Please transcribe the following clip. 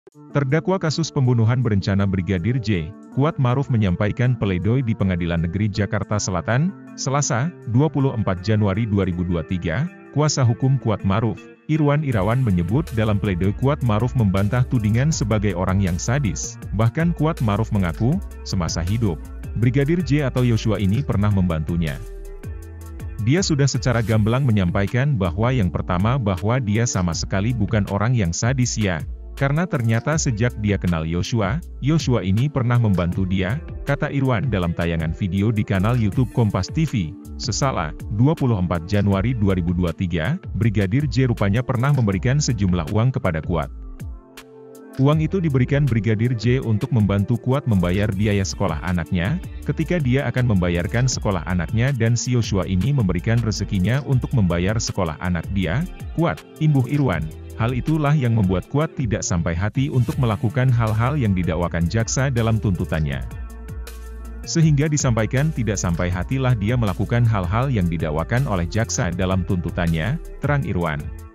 Terdakwa kasus pembunuhan berencana Brigadir J, Kuat Maruf menyampaikan pledoi di Pengadilan Negeri Jakarta Selatan, Selasa, 24 Januari 2023. Kuasa hukum Kuat Maruf, Irwan Irawan menyebut dalam pledoi Kuat Maruf membantah tudingan sebagai orang yang sadis. Bahkan Kuat Maruf mengaku, semasa hidup, Brigadir J atau Yosua ini pernah membantunya. Dia sudah secara gamblang menyampaikan bahwa yang pertama bahwa dia sama sekali bukan orang yang sadis ya. Karena ternyata sejak dia kenal Yosua ini pernah membantu dia, kata Irwan dalam tayangan video di kanal YouTube Kompas TV. Sesala, 24 Januari 2023, Brigadir J rupanya pernah memberikan sejumlah uang kepada Kuat. Uang itu diberikan Brigadir J untuk membantu Kuat membayar biaya sekolah anaknya, ketika dia akan membayarkan sekolah anaknya dan si Yosua ini memberikan rezekinya untuk membayar sekolah anak dia, Kuat, imbuh Irwan. Hal itulah yang membuat Kuat tidak sampai hati untuk melakukan hal-hal yang didakwakan jaksa dalam tuntutannya. Sehingga disampaikan tidak sampai hatilah dia melakukan hal-hal yang didakwakan oleh jaksa dalam tuntutannya, terang Irwan.